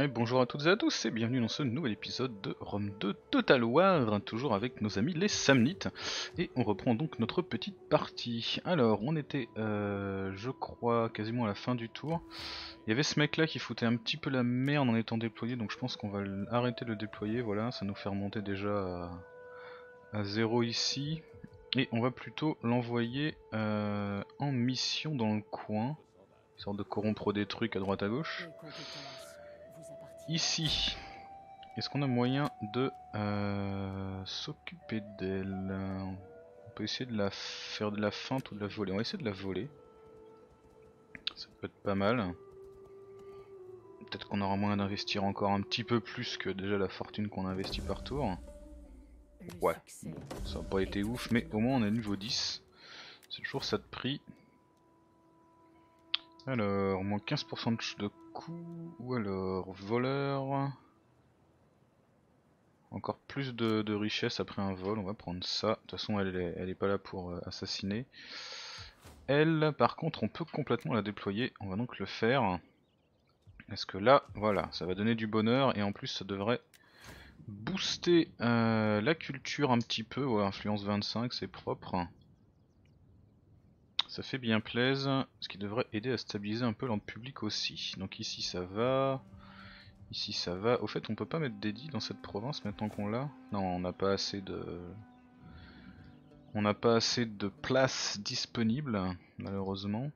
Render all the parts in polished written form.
Et bonjour à toutes et à tous et bienvenue dans ce nouvel épisode de Rome 2 Total War, toujours avec nos amis les Samnites. Et on reprend donc notre petite partie. Alors on était, je crois, quasiment à la fin du tour. Il y avait ce mec là qui foutait un petit peu la merde en étant déployé, donc je pense qu'on va arrêter de le déployer, voilà, ça nous fait remonter déjà à 0 ici. Et on va plutôt l'envoyer en mission dans le coin, histoire de corrompre des trucs à droite à gauche. Ici, est-ce qu'on a moyen de s'occuper d'elle? On peut essayer de la faire de la feinte ou de la voler. On va essayer de la voler. Ça peut être pas mal. Peut-être qu'on aura moyen d'investir encore un petit peu plus que déjà la fortune qu'on a investit par tour. Ouais, ça n'a pas été ouf, mais au moins on est niveau 10. C'est toujours ça de prix. Alors, moins 15% de coût, ou alors voleur. Encore plus de richesse après un vol, on va prendre ça. De toute façon elle est pas là pour assassiner. Elle par contre on peut complètement la déployer, on va donc le faire. Parce que là, voilà, ça va donner du bonheur et en plus ça devrait booster la culture un petit peu. Ouais, influence 25 c'est propre. Ça fait bien plaisir, ce qui devrait aider à stabiliser un peu l'ordre public aussi. Donc ici ça va, ici ça va. Au fait on peut pas mettre d'édit dans cette province maintenant qu'on l'a. Non, on n'a pas assez de... On n'a pas assez de place disponible, malheureusement.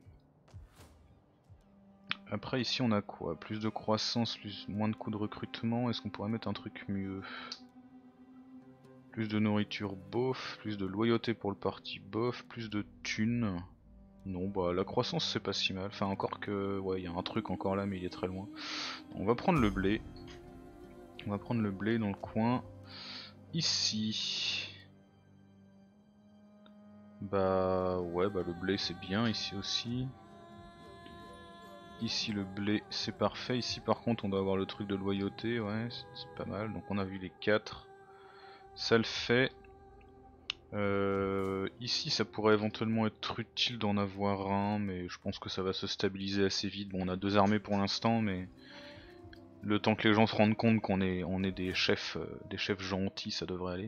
Après ici on a quoi? Plus de croissance, moins de coûts de recrutement. Est-ce qu'on pourrait mettre un truc mieux? Plus de nourriture bof, plus de loyauté pour le parti bof, plus de thunes. Non, bah la croissance c'est pas si mal. Enfin encore que, ouais, il y a un truc encore là mais il est très loin. On va prendre le blé. On va prendre le blé dans le coin. Ici. Bah ouais, bah le blé c'est bien ici aussi. Ici le blé c'est parfait, ici par contre on doit avoir le truc de loyauté, ouais c'est pas mal, donc on a vu les 4, ça le fait. Ici ça pourrait éventuellement être utile d'en avoir un, mais je pense que ça va se stabiliser assez vite. Bon on a 2 armées pour l'instant, mais le temps que les gens se rendent compte qu'on est des chefs gentils, ça devrait aller.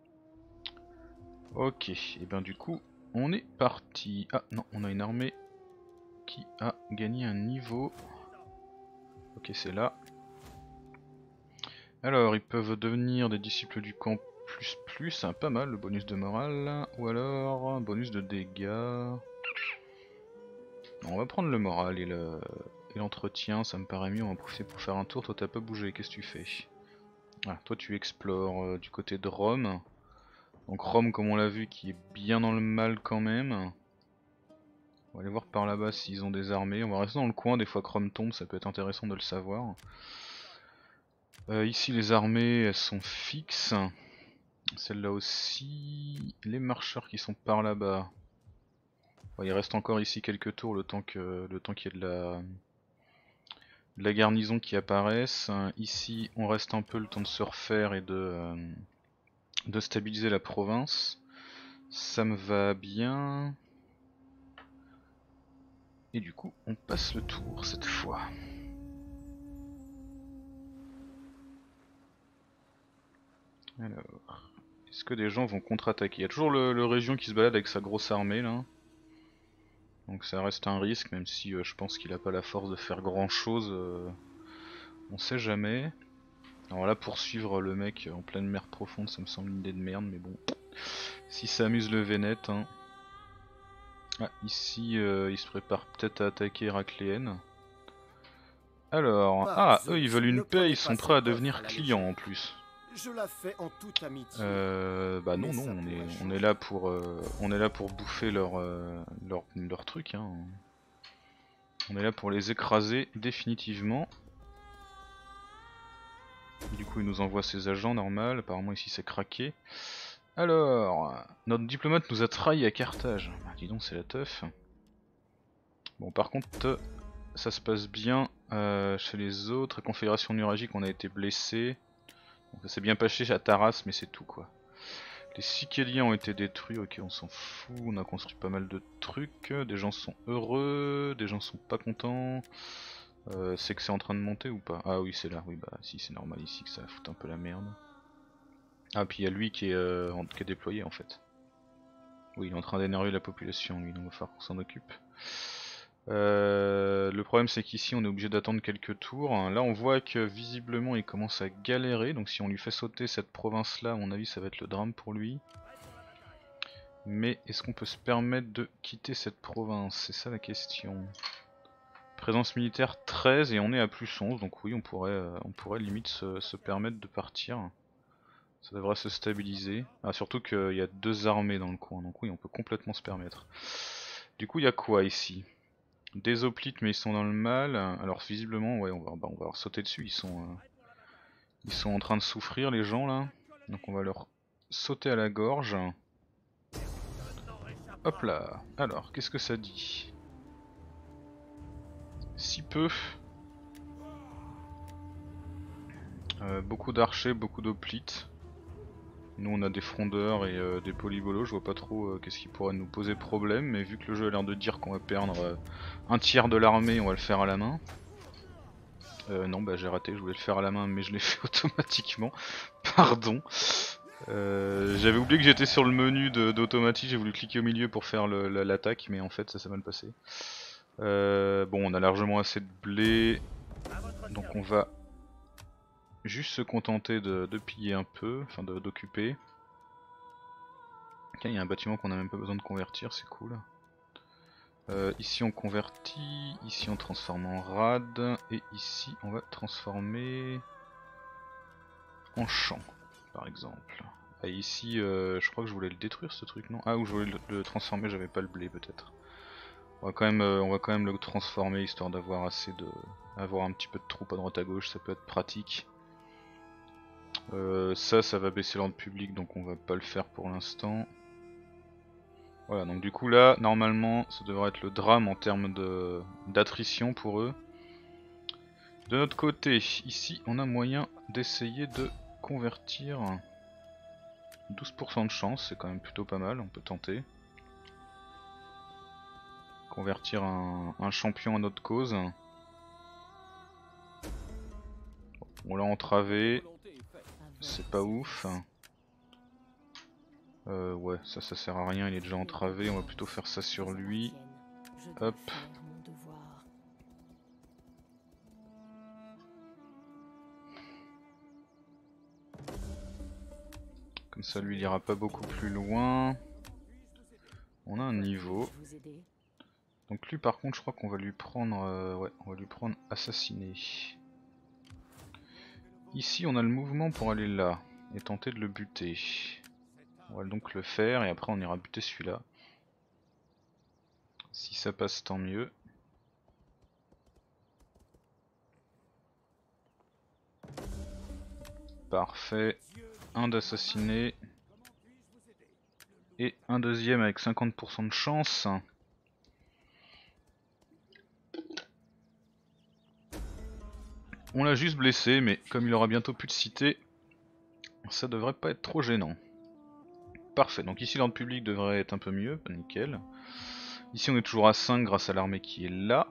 Ok, et ben du coup on est parti. Ah non, on a une armée qui a gagné un niveau. Ok, c'est là. Alors, ils peuvent devenir des disciples du camp plus, hein, pas mal le bonus de morale. Ou alors, un bonus de dégâts. Bon, on va prendre le moral et l'entretien, ça me paraît mieux. On va profiter pour faire un tour. Toi, t'as pas bougé, qu'est-ce que tu fais? Ah, toi, tu explores du côté de Rome. Donc, Rome, comme on l'a vu, qui est bien dans le mal quand même. On va aller voir par là-bas s'ils ont des armées. On va rester dans le coin, des fois que Rome tombe, ça peut être intéressant de le savoir. Ici les armées elles sont fixes. Celle-là aussi. Les marcheurs qui sont par là-bas. Bon, il reste encore ici quelques tours le temps qu'il y ait de la garnison qui apparaisse. Ici on reste un peu le temps de se refaire et de stabiliser la province. Ça me va bien. Et du coup on passe le tour cette fois. Alors, est-ce que des gens vont contre-attaquer? Il y a toujours le région qui se balade avec sa grosse armée là. Donc ça reste un risque, même si je pense qu'il a pas la force de faire grand chose. On sait jamais. Alors là, poursuivre le mec en pleine mer profonde, ça me semble une idée de merde, mais bon. Si ça amuse le Vénète. Hein. Ah, ici, il se prépare peut-être à attaquer Héracléenne. Alors, ah, eux ils veulent une paix, ils sont prêts à devenir clients en plus. Je la fais en toute amitié. Bah non, non, on est là pour bouffer leur truc. Hein. On est là pour les écraser définitivement. Du coup il nous envoie ses agents, normal, apparemment ici c'est craqué. Alors, notre diplomate nous a trahi à Carthage. Bah, dis donc c'est la teuf. Bon par contre ça se passe bien chez les autres. Confédération nuragique on a été blessé. Bon, ça s'est bien passé à Taras mais c'est tout quoi. Les Sicéliens ont été détruits, ok on s'en fout, on a construit pas mal de trucs, des gens sont heureux, des gens sont pas contents. C'est que c'est en train de monter ou pas? Ah oui c'est là, oui bah si c'est normal ici que ça fout un peu la merde. Ah puis il y a lui qui est déployé en fait. Oui il est en train d'énerver la population lui, donc il va falloir qu'on s'en occupe. Le problème c'est qu'ici on est obligé d'attendre quelques tours. Là on voit que visiblement il commence à galérer, donc si on lui fait sauter cette province là, à mon avis ça va être le drame pour lui. Mais est-ce qu'on peut se permettre de quitter cette province? C'est ça la question. Présence militaire 13 et on est à plus 11, donc oui on pourrait limite se permettre de partir. Ça devrait se stabiliser. Ah, surtout qu'il y a 2 armées dans le coin, donc oui on peut complètement se permettre. Du coup il y a quoi ici? Des hoplites mais ils sont dans le mal. Alors visiblement ouais on va leur sauter dessus, ils sont en train de souffrir les gens là. Donc on va leur sauter à la gorge. Hop là. Alors qu'est-ce que ça dit? Si peu. Beaucoup d'archers, beaucoup d'hoplites. Nous on a des frondeurs et des polygolos, je vois pas trop qu'est-ce qui pourrait nous poser problème, mais vu que le jeu a l'air de dire qu'on va perdre un tiers de l'armée, on va le faire à la main. Non bah j'ai raté, je voulais le faire à la main mais je l'ai fait automatiquement, pardon. J'avais oublié que j'étais sur le menu d'automatique, j'ai voulu cliquer au milieu pour faire l'attaque, mais en fait ça s'est mal passé. Bon on a largement assez de blé, donc on va juste se contenter de piller un peu, enfin d'occuper. Il y a un bâtiment qu'on a même pas besoin de convertir, c'est cool. Ici on convertit, ici on transforme en rade, et ici on va transformer en champ, par exemple. Et ici, je crois que je voulais le détruire ce truc, non? Ah, ou je voulais le transformer, j'avais pas le blé peut-être. On va quand même le transformer histoire d'avoir avoir un petit peu de troupes à droite à gauche, ça peut être pratique. Ça va baisser l'ordre public, donc on va pas le faire pour l'instant. Voilà, donc du coup là, normalement, ça devrait être le drame en termes d'attrition pour eux. De notre côté, ici, on a moyen d'essayer de convertir. 12% de chance, c'est quand même plutôt pas mal, on peut tenter. Convertir un champion à notre cause. On l'a entravé, c'est pas ouf. Ouais, ça sert à rien, il est déjà entravé, on va plutôt faire ça sur lui. Hop. Comme ça lui il ira pas beaucoup plus loin. On a un niveau. Donc lui par contre je crois qu'on va lui prendre ouais, on va lui prendre assassiné. Ici on a le mouvement pour aller là et tenter de le buter. On va donc le faire et après on ira buter celui-là. Si ça passe tant mieux. Parfait. Un d'assassiné. Et un deuxième avec 50% de chance. On l'a juste blessé, mais comme il aura bientôt plus de cité, ça devrait pas être trop gênant. Parfait, donc ici l'ordre public devrait être un peu mieux, nickel. Ici on est toujours à 5 grâce à l'armée qui est là.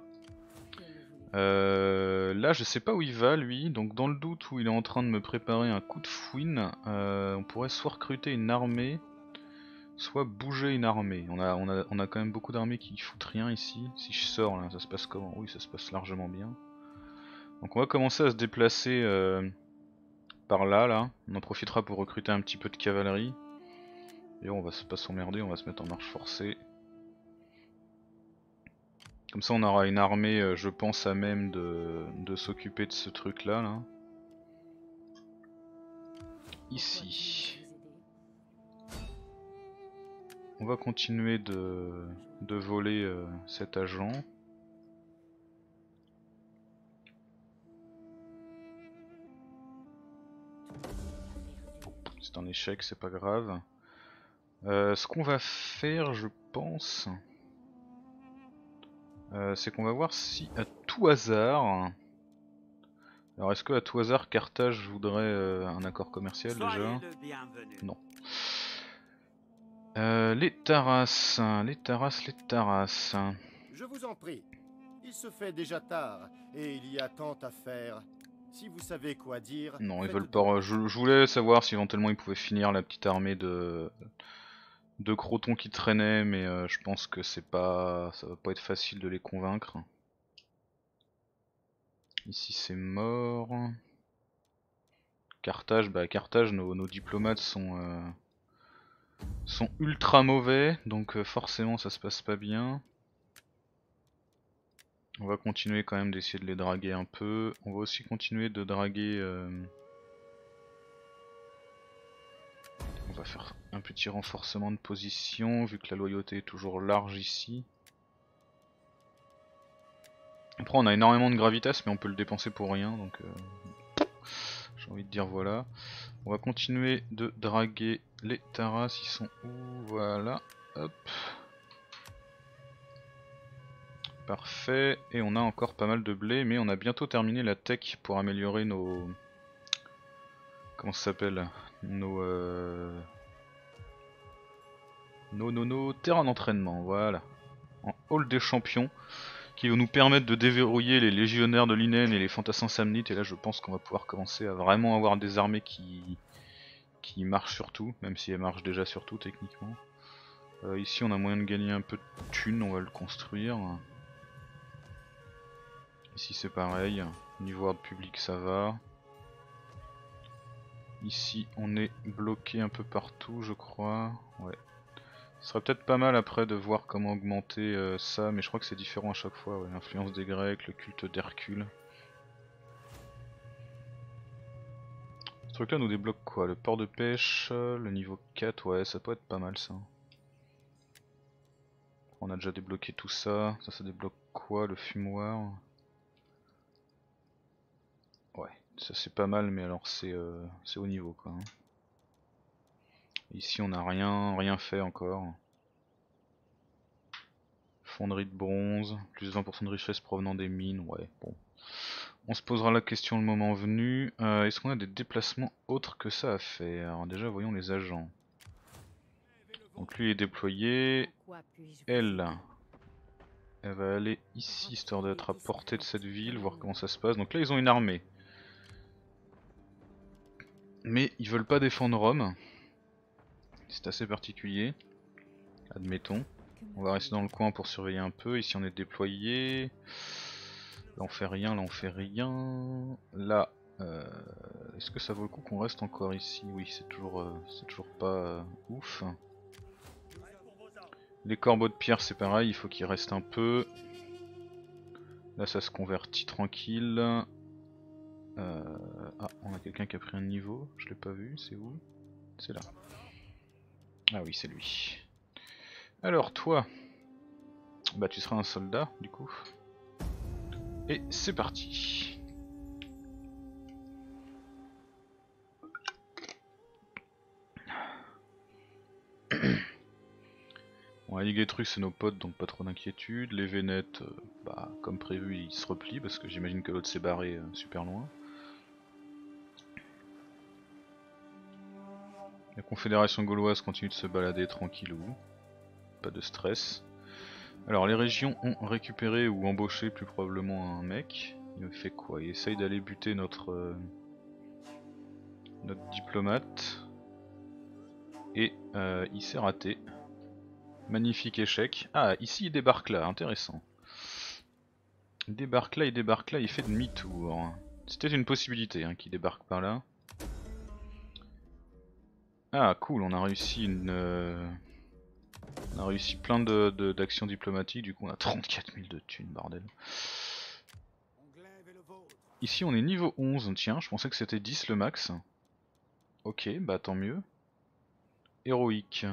Là je sais pas où il va lui, donc dans le doute où il est en train de me préparer un coup de fouine, on pourrait soit recruter une armée, soit bouger une armée. On a quand même beaucoup d'armées qui foutent rien ici. Si je sors là, ça se passe comment? Oui, ça se passe largement bien. Donc on va commencer à se déplacer par là. On en profitera pour recruter un petit peu de cavalerie. Et on va pas s'emmerder, on va se mettre en marche forcée. Comme ça on aura une armée, je pense, à même de s'occuper de ce truc là. Ici. On va continuer de voler cet agent. C'est un échec, c'est pas grave. Ce qu'on va faire, je pense, c'est qu'on va voir si à tout hasard... Alors est-ce que à tout hasard Carthage voudrait un accord commercial déjà? Non. Les Taras. Je vous en prie. Il se fait déjà tard, et il y a tant à faire. Si vous savez quoi dire... Non, ils faites veulent de pas. même. Je voulais savoir si éventuellement ils pouvaient finir la petite armée de crotons qui traînaient, mais je pense que c'est pas, ça va pas être facile de les convaincre. Ici c'est mort. Carthage, bah Carthage, nos diplomates sont ultra mauvais, donc forcément ça se passe pas bien. On va continuer quand même d'essayer de les draguer un peu. On va aussi continuer de draguer... On va faire un petit renforcement de position, vu que la loyauté est toujours large ici. Après on a énormément de gravitas, mais on peut le dépenser pour rien, donc j'ai envie de dire voilà. On va continuer de draguer les Taras, ils sont où? Voilà, hop. Parfait, et on a encore pas mal de blé, mais on a bientôt terminé la tech pour améliorer nos... Comment ça s'appelle? Nos terrains d'entraînement, voilà. En hall des champions, qui va nous permettre de déverrouiller les légionnaires de Linen et les fantassins samnites, et là je pense qu'on va pouvoir commencer à vraiment avoir des armées qui marchent sur tout, même si elles marchent déjà sur tout techniquement. Ici on a moyen de gagner un peu de thunes, on va le construire. Ici c'est pareil, niveau ordre public ça va. Ici on est bloqué un peu partout je crois, ouais. Ce serait peut-être pas mal après de voir comment augmenter ça, mais je crois que c'est différent à chaque fois, ouais. L'influence des Grecs, le culte d'Hercule. Ce truc là nous débloque quoi? Le port de pêche, le niveau 4, ouais ça peut être pas mal ça. On a déjà débloqué tout ça, ça débloque quoi? Le fumoir. Ouais, ça c'est pas mal, mais alors c'est haut niveau quoi. Hein. Ici on a rien fait encore. Fonderie de bronze, plus 20% de richesse provenant des mines, ouais bon. On se posera la question le moment venu. Est-ce qu'on a des déplacements autres que ça à faire? Alors déjà voyons les agents. Donc lui est déployé. Elle va aller ici histoire d'être à portée de cette ville, voir comment ça se passe. Donc là ils ont une armée. Mais ils veulent pas défendre Rome. C'est assez particulier. Admettons. On va rester dans le coin pour surveiller un peu. Ici on est déployé. Là on fait rien, là on fait rien. Là, est-ce que ça vaut le coup qu'on reste encore ici? Oui, c'est toujours pas ouf. Les corbeaux de pierre c'est pareil, il faut qu'ils restent un peu. Là ça se convertit tranquille. Ah, on a quelqu'un qui a pris un niveau, je l'ai pas vu, c'est où? C'est là. Ah oui, c'est lui. Alors toi, bah tu seras un soldat du coup. Et c'est parti. Bon, la Ligue des trucs c'est nos potes donc pas trop d'inquiétude. Les Vénètes, bah comme prévu ils se replient parce que j'imagine que l'autre s'est barré super loin. La Confédération gauloise continue de se balader tranquillou. Pas de stress. Alors les régions ont récupéré ou embauché plus probablement un mec. Il fait quoi? Il essaye d'aller buter notre diplomate. Et il s'est raté. Magnifique échec. Ah, ici il débarque là, intéressant. Il débarque là, il fait demi-tour. C'était une possibilité hein, qu'il débarque par là. Ah cool, on a réussi on a réussi plein d'actions diplomatiques, du coup on a 34 000 de thunes, bordel. Ici on est niveau 11, tiens, je pensais que c'était 10 le max. Ok, bah tant mieux. Héroïque.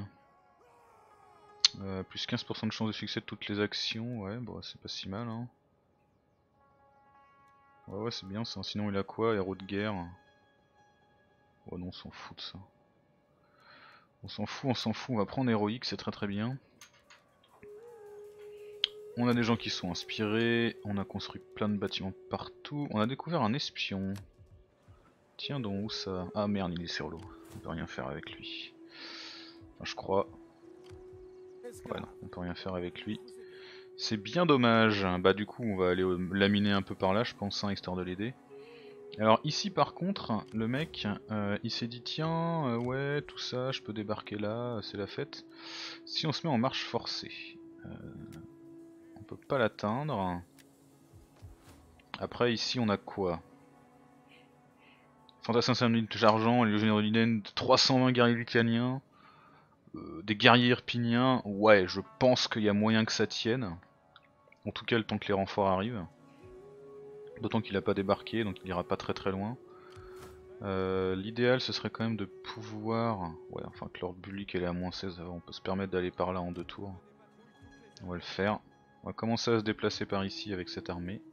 Plus 15% de chance de succès de toutes les actions, ouais, bon c'est pas si mal hein. Ouais c'est bien ça, sinon il a quoi? Héros de guerre. Oh non on s'en fout de ça. On s'en fout, on va prendre héroïque, c'est très bien. On a des gens qui sont inspirés, on a construit plein de bâtiments partout, on a découvert un espion. Tiens donc, où ça? Ah merde, il est sur l'eau, on peut rien faire avec lui. Enfin je crois. Ouais non, on peut rien faire avec lui. C'est bien dommage. Bah du coup on va aller laminer un peu par là je pense, hein, histoire de l'aider. Alors ici par contre, le mec il s'est dit tiens ouais tout ça je peux débarquer là, c'est la fête. Si on se met en marche forcée, on peut pas l'atteindre. Après ici on a quoi? Fantassin 5000 argent, les légionnaires de Liden, 320 guerriers lucaniens, des guerriers irpiniens, ouais je pense qu'il y a moyen que ça tienne. En tout cas le temps que les renforts arrivent. D'autant qu'il a pas débarqué donc il ira pas très très loin. L'idéal ce serait quand même de pouvoir... Ouais enfin que l'ordre public elle est à moins 16, on peut se permettre d'aller par là en 2 tours. On va le faire. On va commencer à se déplacer par ici avec cette armée.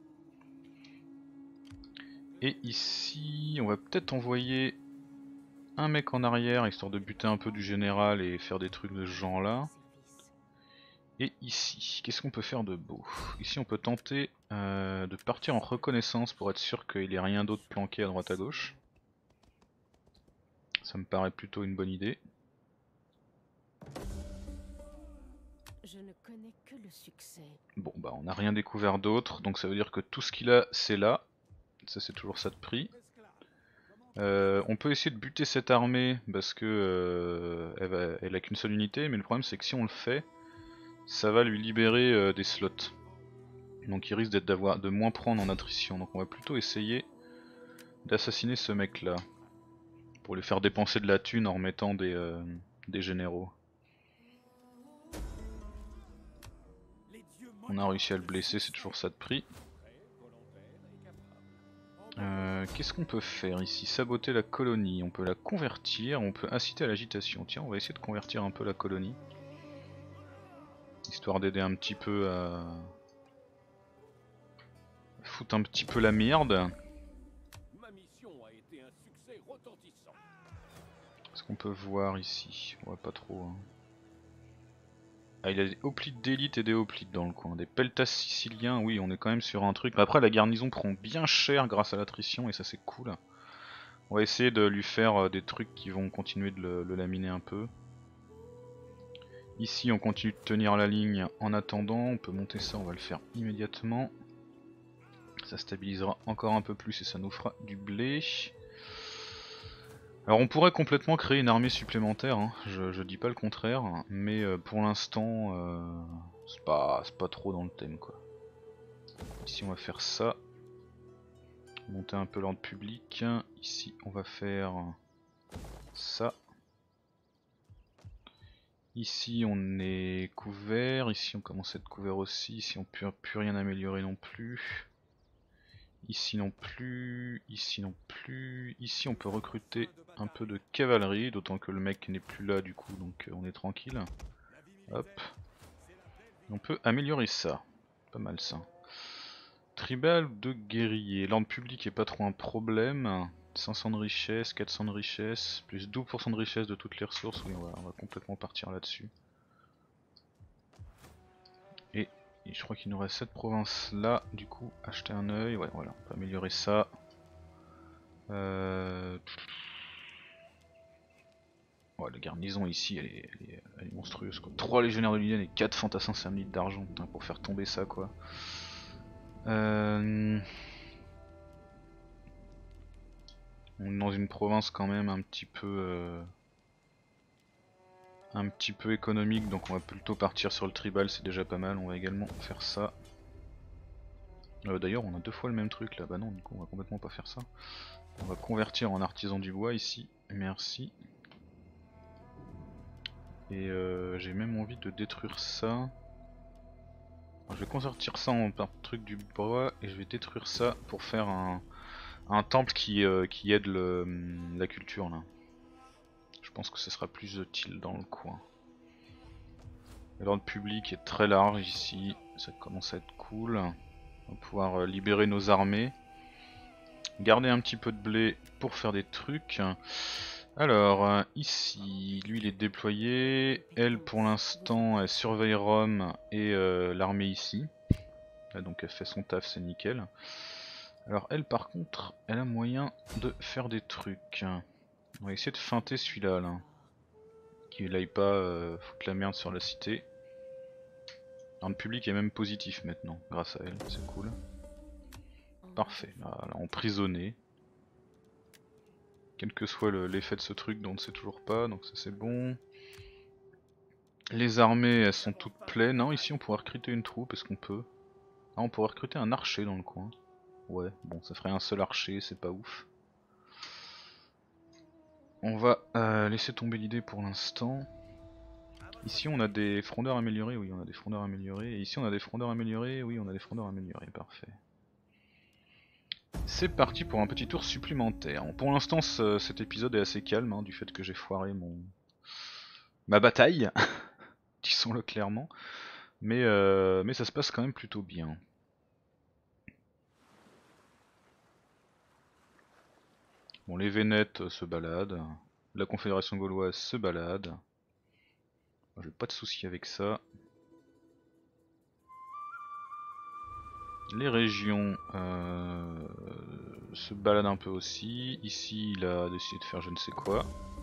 Et ici on va peut-être envoyer un mec en arrière histoire de buter un peu du général et faire des trucs de ce genre là. Et ici, qu'est-ce qu'on peut faire de beau? Ici on peut tenter de partir en reconnaissance pour être sûr qu'il n'y ait rien d'autre planqué à droite à gauche. Ça me paraît plutôt une bonne idée. Je ne connais que le succès. Bon bah on n'a rien découvert d'autre, donc ça veut dire que tout ce qu'il a c'est là. Ça c'est toujours ça de prix. On peut essayer de buter cette armée parce que elle a qu'une seule unité, mais le problème c'est que si on le fait, ça va lui libérer des slots. Donc il risque de moins prendre en attrition. Donc on va plutôt essayer d'assassiner ce mec là. Pour lui faire dépenser de la thune en remettant des généraux. On a réussi à le blesser, c'est toujours ça de prix. Qu'est-ce qu'on peut faire ici? Saboter la colonie, on peut la convertir, on peut inciter à l'agitation. Tiens, on va essayer de convertir un peu la colonie. Histoire d'aider un petit peu à foutre un petit peu la merde. Est-ce qu'on peut voir ici? Ouais, pas trop. Hein. Ah, il a des hoplites d'élite et des hoplites dans le coin. Des peltas siciliens, oui, on est quand même sur un truc. Après, la garnison prend bien cher grâce à l'attrition et ça c'est cool. On va essayer de lui faire des trucs qui vont continuer de le laminer un peu. Ici, on continue de tenir la ligne en attendant. On peut monter ça, on va le faire immédiatement. Ça stabilisera encore un peu plus et ça nous fera du blé. Alors on pourrait complètement créer une armée supplémentaire, hein. Je dis pas le contraire, mais pour l'instant c'est pas trop dans le thème quoi. Ici on va faire ça, monter un peu l'ordre public, ici on va faire ça. Ici on est couvert, ici on commence à être couvert aussi, ici on peut plus rien améliorer non plus. Ici non plus, ici non plus, ici on peut recruter un peu de cavalerie, d'autant que le mec n'est plus là du coup, donc on est tranquille. Hop. On peut améliorer ça, pas mal ça. Tribal de guerrier, l'ordre public est pas trop un problème. 500 de richesse, 400 de richesse, plus 12% de richesse de toutes les ressources, oui on va complètement partir là-dessus. Et je crois qu'il nous reste cette province là, du coup acheter un œil, ouais voilà, on peut améliorer ça. Ouais, la garnison ici elle est monstrueuse quoi. 3 légionnaires de Lydien et 4 fantassins 5 litres d'argent, pour faire tomber ça quoi. On est dans une province quand même un petit peu économique, donc on va plutôt partir sur le tribal, c'est déjà pas mal, on va également faire ça. D'ailleurs on a 2 fois le même truc là, bah non du coup on va complètement pas faire ça. On va convertir en artisan du bois ici, merci. Et j'ai même envie de détruire ça. Alors, je vais convertir ça en truc du bois et je vais détruire ça pour faire un temple qui aide la culture là. Je pense que ce sera plus utile dans le coin. L'ordre public est très large ici, ça commence à être cool. On va pouvoir libérer nos armées. Garder un petit peu de blé pour faire des trucs. Alors ici, lui il est déployé. Elle pour l'instant elle surveille Rome et l'armée ici. Là, donc elle fait son taf, c'est nickel. Alors elle par contre, elle a moyen de faire des trucs. On va essayer de feinter celui-là. Qu'il aille pas foutre la merde sur la cité. Le public est même positif maintenant, grâce à elle, c'est cool. Parfait, là emprisonné. Quel que soit l'effet de ce truc dont on ne sait toujours pas, donc ça c'est bon. Les armées elles sont toutes pleines, non ici on pourrait recruter une troupe, est-ce qu'on peut? Ah on pourrait recruter un archer dans le coin. Ouais, bon ça ferait un seul archer, c'est pas ouf. On va laisser tomber l'idée pour l'instant. Ici on a des frondeurs améliorés, oui on a des frondeurs améliorés. Et ici on a des frondeurs améliorés, oui on a des frondeurs améliorés, parfait. C'est parti pour un petit tour supplémentaire. Pour l'instant cet épisode est assez calme hein, du fait que j'ai foiré ma bataille, disons-le clairement. Mais ça se passe quand même plutôt bien. Bon les Vénètes se baladent, la Confédération gauloise se balade. J'ai pas de soucis avec ça. Les régions se baladent un peu aussi. Ici, il a décidé de faire je ne sais quoi.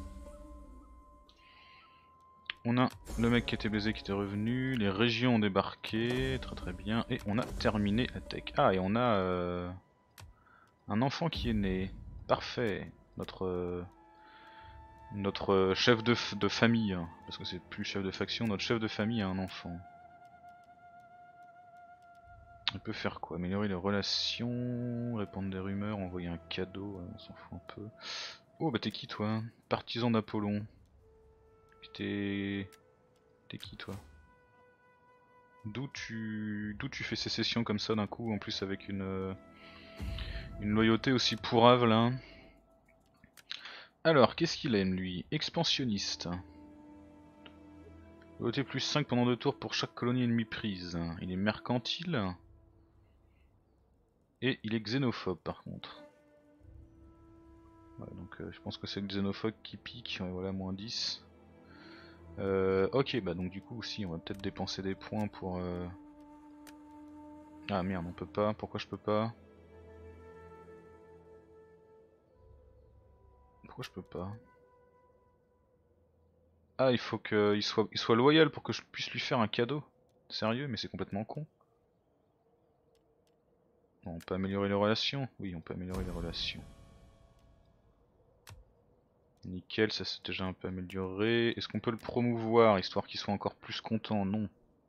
On a le mec qui était baisé qui était revenu. Les régions ont débarqué. Très très bien. Et on a terminé la tech. Ah, et on a un enfant qui est né. Parfait. Notre chef de famille. Hein, parce que c'est plus chef de faction. Notre chef de famille a un enfant. On peut faire quoi? Améliorer les relations, répandre des rumeurs, envoyer un cadeau, on s'en fout un peu. Oh bah t'es qui toi? Partisan d'Apollon. T'es qui toi? D'où tu fais sécession comme ça d'un coup, en plus avec une loyauté aussi pourrave là. Alors qu'est-ce qu'il aime lui? Expansionniste. Loyauté plus 5 pendant 2 tours pour chaque colonie ennemie prise. Il est mercantile. Et il est xénophobe par contre. Ouais, donc je pense que c'est le xénophobe qui pique, ouais, voilà, moins 10. Ok, bah donc du coup aussi on va peut-être dépenser des points pour... Ah merde, on peut pas, pourquoi je peux pas? Pourquoi je peux pas? Ah il faut qu'il soit loyal pour que je puisse lui faire un cadeau. Sérieux, mais c'est complètement con. Non, on peut améliorer les relations? Oui, on peut améliorer les relations. Nickel, ça s'est déjà un peu amélioré. Est-ce qu'on peut le promouvoir, histoire qu'il soit encore plus content? Non.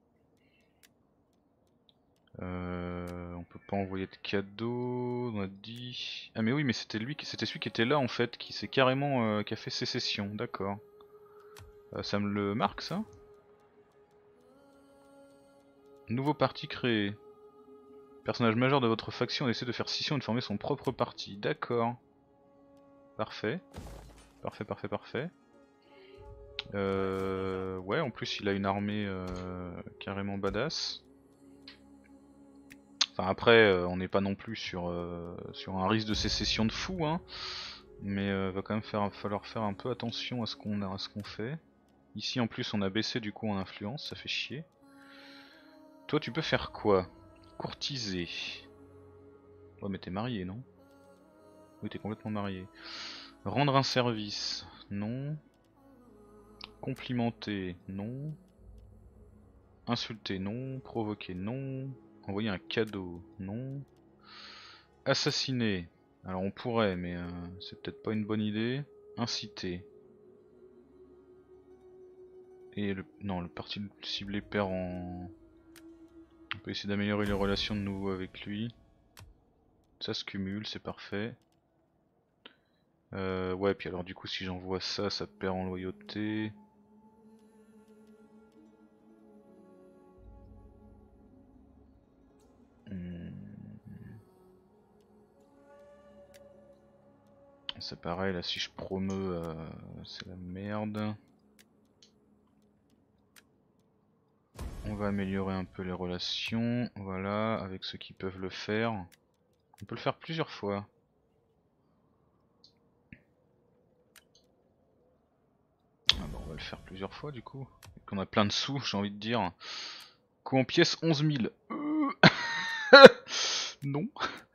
On peut pas envoyer de cadeau, on a dit... Ah mais oui, mais c'était celui qui était là en fait, qui s'est carrément... qui a fait sécession, d'accord. Ça me le marque ça? Nouveau parti créé. Personnage majeur de votre faction essaie de faire scission et de former son propre parti, d'accord. Parfait. Parfait, parfait, parfait. Ouais, en plus il a une armée carrément badass. Enfin après, on n'est pas non plus sur un risque de sécession de fou, hein. Mais va quand même falloir faire un peu attention à ce qu'on fait. Ici en plus on a baissé du coup en influence, ça fait chier. Toi tu peux faire quoi? Courtiser. Ouais mais t'es marié non? Oui t'es complètement marié. Rendre un service, non. Complimenter, non. Insulter, non. Provoquer, non. Envoyer un cadeau, non. Assassiner, alors on pourrait mais c'est peut-être pas une bonne idée. Inciter. Et non, le parti ciblé perd en... On peut essayer d'améliorer les relations de nouveau avec lui. Ça se cumule, c'est parfait. Ouais, puis alors du coup si j'envoie ça, ça perd en loyauté. C'est pareil, là si je promeux, c'est la merde. On va améliorer un peu les relations, voilà, avec ceux qui peuvent le faire. On peut le faire plusieurs fois. Ah bah on va le faire plusieurs fois du coup. Et qu'on a plein de sous, j'ai envie de dire. Coût en pièces 11 000. Non.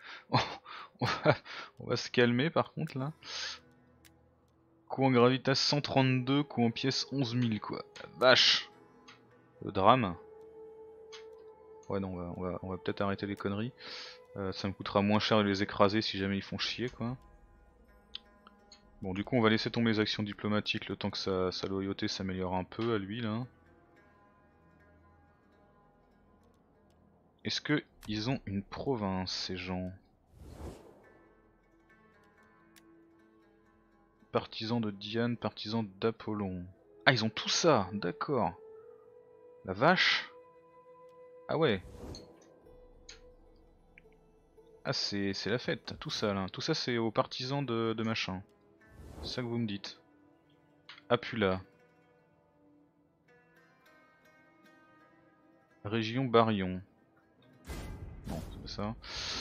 On va se calmer par contre là. Coût en gravitas 132, coût en pièces 11 000 quoi. La vache. Le drame. Ouais non, on va peut-être arrêter les conneries. Ça me coûtera moins cher de les écraser si jamais ils font chier quoi. Bon du coup on va laisser tomber les actions diplomatiques le temps que sa loyauté s'améliore un peu à lui là. Est-ce que ils ont une province ces gens? Partisans de Diane, partisans d'Apollon. Ah ils ont tout ça, d'accord. La vache. Ah ouais. Ah c'est la fête, tout ça là. Tout ça c'est aux partisans de machin. C'est ça que vous me dites. Apula. Région Barion. Non, c'est pas ça.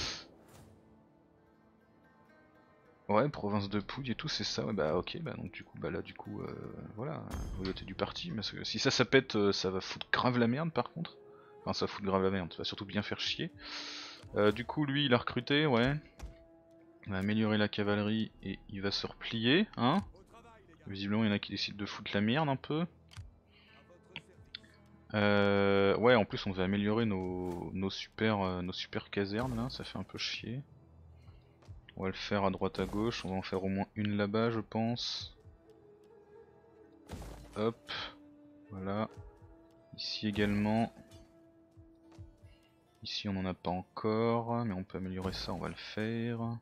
Ouais, province de Pouille et tout, c'est ça. Ouais, bah ok, bah donc du coup, bah là du coup, voilà, loyauté du parti. Parce que si ça pète, ça va foutre grave la merde par contre. Enfin, ça va foutre grave la merde, ça va surtout bien faire chier. Du coup, lui, il a recruté, ouais. Il va améliorer la cavalerie et il va se replier, hein. Visiblement, il y en a qui décident de foutre la merde un peu. Ouais, en plus, on va améliorer nos super casernes là, ça fait un peu chier. On va le faire à droite à gauche, on va en faire au moins une là-bas, je pense. Hop, voilà. Ici également. Ici on en a pas encore, mais on peut améliorer ça, on va le faire.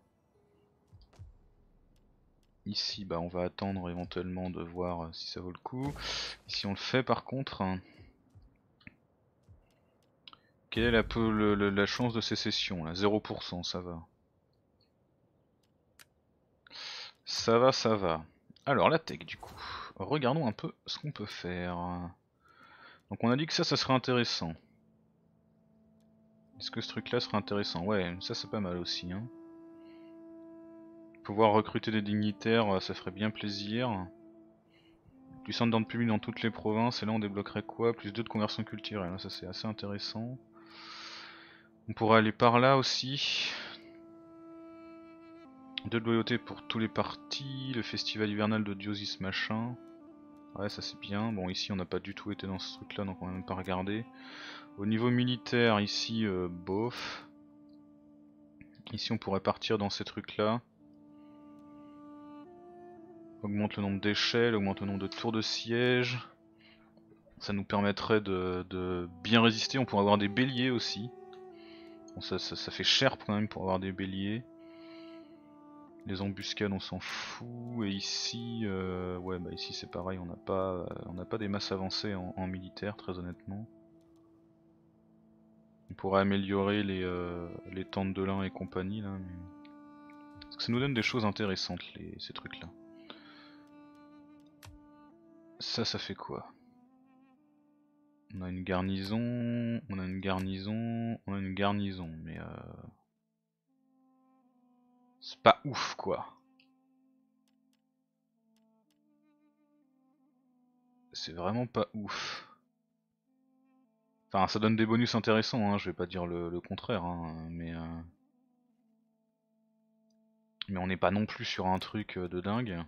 Ici bah on va attendre éventuellement de voir si ça vaut le coup. Ici on le fait par contre. Quelle est la chance de sécession là? 0%, ça va. Ça va, ça va. Alors la tech du coup. Regardons un peu ce qu'on peut faire. Donc on a dit que ça serait intéressant. Est-ce que ce truc là serait intéressant? Ouais, ça c'est pas mal aussi. Hein. Pouvoir recruter des dignitaires, ça ferait bien plaisir. Du centre d'ordre public dans toutes les provinces, et là on débloquerait quoi? Plus 2 de conversion culturelle, ça c'est assez intéressant. On pourrait aller par là aussi. 2 de loyauté pour tous les partis, le festival hivernal de Diosis machin. Ouais ça c'est bien, bon ici on n'a pas du tout été dans ce truc là donc on va même pas regarder. Au niveau militaire ici bof. Ici on pourrait partir dans ces trucs là. Augmente le nombre d'échelles, augmente le nombre de tours de siège. Ça nous permettrait de bien résister, on pourrait avoir des béliers aussi. Bon, ça fait cher quand même pour avoir des béliers. Les embuscades on s'en fout, et ici, ouais bah ici c'est pareil, on n'a pas des masses avancées en militaire très honnêtement. On pourrait améliorer les tentes de lin et compagnie là, mais... Parce que ça nous donne des choses intéressantes ces trucs là. Ça fait quoi? On a une garnison, on a une garnison, on a une garnison, mais c'est pas ouf quoi. C'est vraiment pas ouf. Enfin ça donne des bonus intéressants, hein, je vais pas dire le contraire, hein, mais on n'est pas non plus sur un truc de dingue.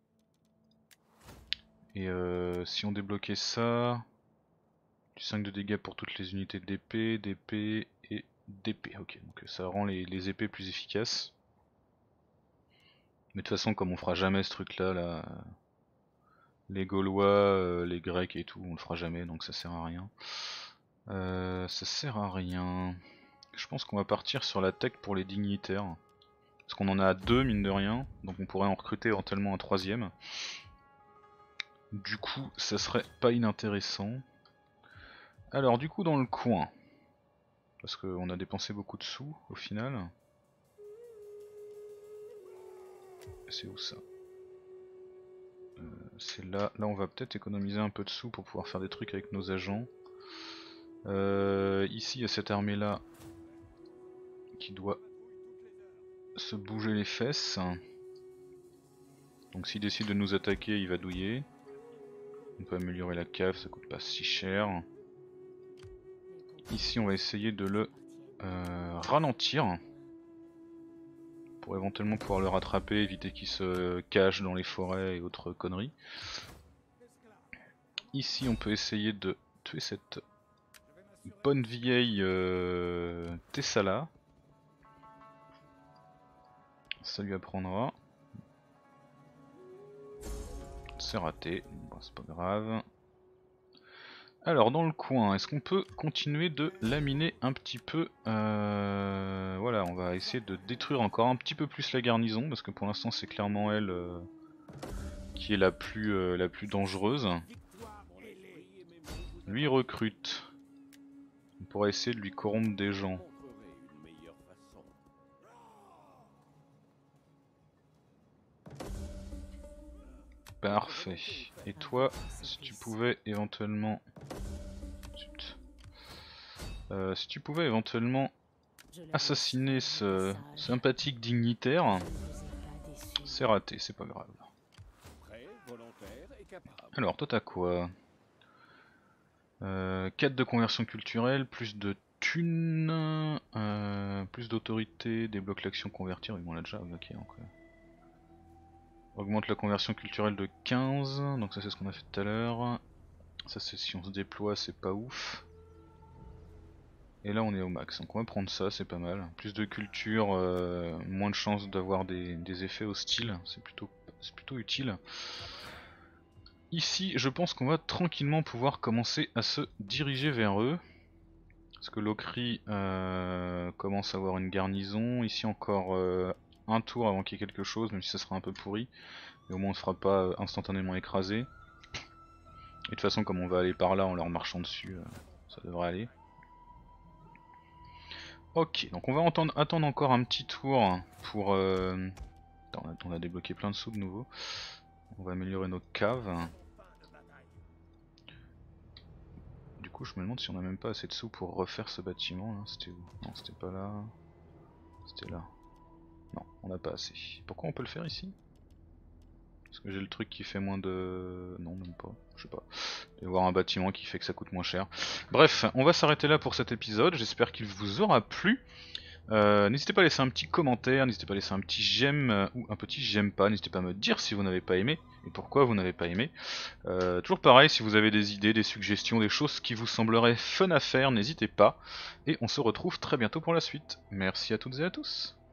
Et si on débloquait ça, du 5 de dégâts pour toutes les unités d'épée, d'épée et d'épée. Ok, donc ça rend les épées plus efficaces. Mais de toute façon, comme on fera jamais ce truc là, les Gaulois, les Grecs et tout, on le fera jamais, donc ça sert à rien. Ça sert à rien. Je pense qu'on va partir sur la tech pour les dignitaires. Parce qu'on en a 2 mine de rien, donc on pourrait en recruter éventuellement un 3ème. Du coup, ça serait pas inintéressant. Alors du coup dans le coin, parce qu'on a dépensé beaucoup de sous au final. C'est où ça? C'est là. Là on va peut-être économiser un peu de sous pour pouvoir faire des trucs avec nos agents. Ici il y a cette armée là qui doit se bouger les fesses. Donc s'il décide de nous attaquer il va douiller. On peut améliorer la cave, ça coûte pas si cher. Ici on va essayer de le ralentir. Pour éventuellement pouvoir le rattraper, éviter qu'il se cache dans les forêts et autres conneries. Ici on peut essayer de tuer cette bonne vieille Tessala. Ça lui apprendra. C'est raté, bon, c'est pas grave. Alors dans le coin, est-ce qu'on peut continuer de laminer un petit peu voilà, on va essayer de détruire encore un petit peu plus la garnison, parce que pour l'instant c'est clairement elle qui est la plus dangereuse. Lui recrute. On pourrait essayer de lui corrompre des gens. Parfait. Et toi, si tu pouvais éventuellement... si tu pouvais éventuellement assassiner ce sympathique dignitaire, c'est raté, c'est pas grave. Alors, toi t'as quoi? 4 de conversion culturelle, plus de thunes, plus d'autorité, débloque l'action convertir, oui, on l'a déjà bloqué. Donc, augmente la conversion culturelle de 15, donc ça c'est ce qu'on a fait tout à l'heure. Ça c'est si on se déploie, c'est pas ouf. Et là on est au max, donc on va prendre ça, c'est pas mal. Plus de culture, moins de chances d'avoir des effets hostiles, c'est plutôt utile. Ici je pense qu'on va tranquillement pouvoir commencer à se diriger vers eux. Parce que Lokri commence à avoir une garnison, ici encore un tour avant qu'il y ait quelque chose, même si ça sera un peu pourri. Mais au moins on ne sera pas instantanément écrasé. Et de toute façon comme on va aller par là en leur marchant dessus, ça devrait aller. Ok, donc on va attendre encore un petit tour pour... Attends, on a débloqué plein de sous de nouveau. On va améliorer nos caves. Du coup je me demande si on a même pas assez de sous pour refaire ce bâtiment là. C'était où? Non, c'était pas là. C'était là. Non, on n'a pas assez. Pourquoi on peut le faire ici? Parce que j'ai le truc qui fait moins de... Non, même pas, je sais pas. Il doit y avoir un bâtiment qui fait que ça coûte moins cher. Bref, on va s'arrêter là pour cet épisode, j'espère qu'il vous aura plu. N'hésitez pas à laisser un petit commentaire, n'hésitez pas à laisser un petit j'aime ou un petit j'aime pas, n'hésitez pas à me dire si vous n'avez pas aimé et pourquoi vous n'avez pas aimé. Toujours pareil, si vous avez des idées, des suggestions, des choses qui vous sembleraient fun à faire, n'hésitez pas. Et on se retrouve très bientôt pour la suite. Merci à toutes et à tous.